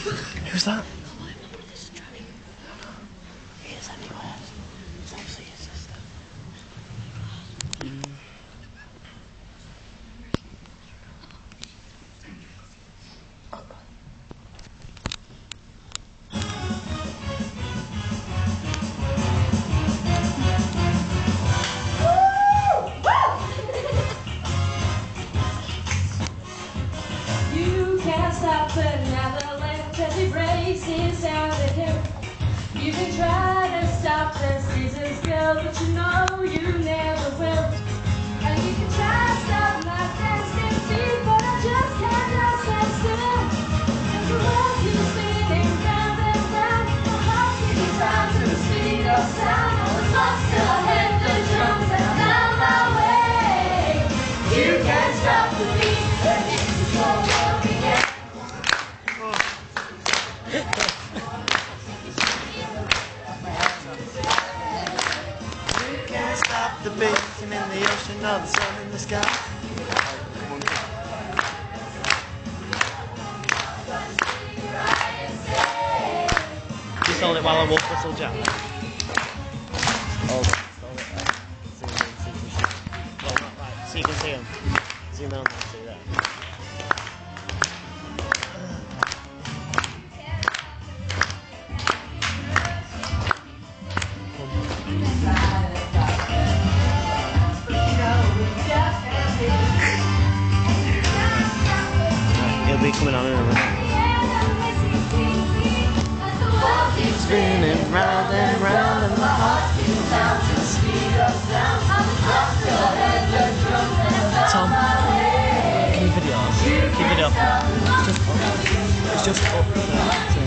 Who's that? He is anywhere. It's obviously his sister. You can't stop another left as he races down the hill. You can try to stop the seasons, girl, but you know you never will. And you can try to stop my dancing feet, but I just cannot stand still. And the world keeps spinning round and round, my heart keeps time to the speed of sound. I was lost till I heard the drums and I found my way. You can't stop the beat, and this is what we'll begin. The beating in the ocean, or the sun in the sky. Just hold it while I walk whistle Jack. Hold it. Well, not right. So you can see him. Zoom in on that, see there. It'll be coming on in a minute. Spinning round and round, and my heart beats down to the speed of sound. Tom, can you video up? Keep it up. It's just up there.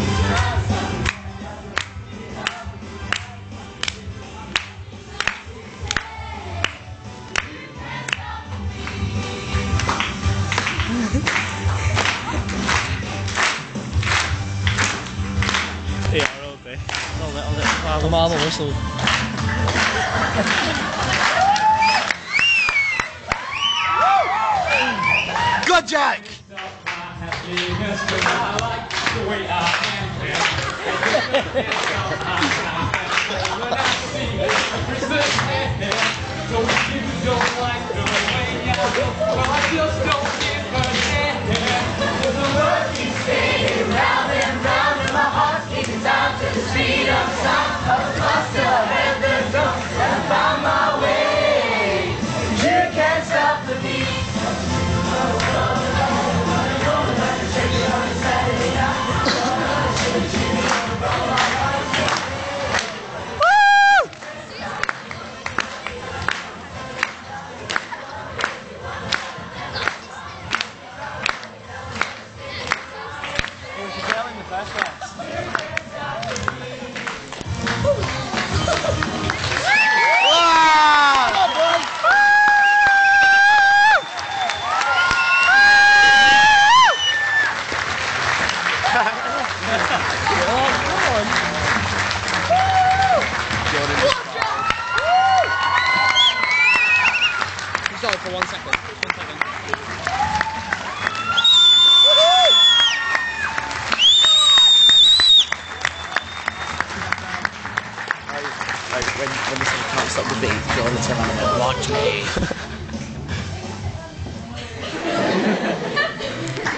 Yeah, I'll be. The marble whistle. Good, Jack! Round and round, and my heart keeps time to the speed of sound. I was lost till I heard the drums and I found my way. You can't stop the beat. For 1 second. 1 second. Like when you say you can't stop the beat, you're on the turn around and go, watch me.